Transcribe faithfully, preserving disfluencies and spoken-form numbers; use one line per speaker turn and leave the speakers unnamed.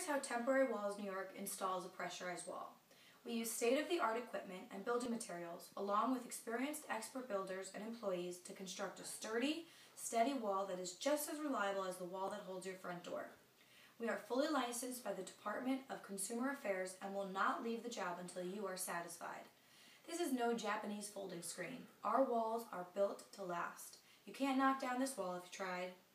Here's how Temporary Walls New York installs a pressurized wall. We use state-of-the-art equipment and building materials, along with experienced expert builders and employees, to construct a sturdy, steady wall that is just as reliable as the wall that holds your front door. We are fully licensed by the Department of Consumer Affairs and will not leave the job until you are satisfied. This is no Japanese folding screen. Our walls are built to last. You can't knock down this wall if you tried.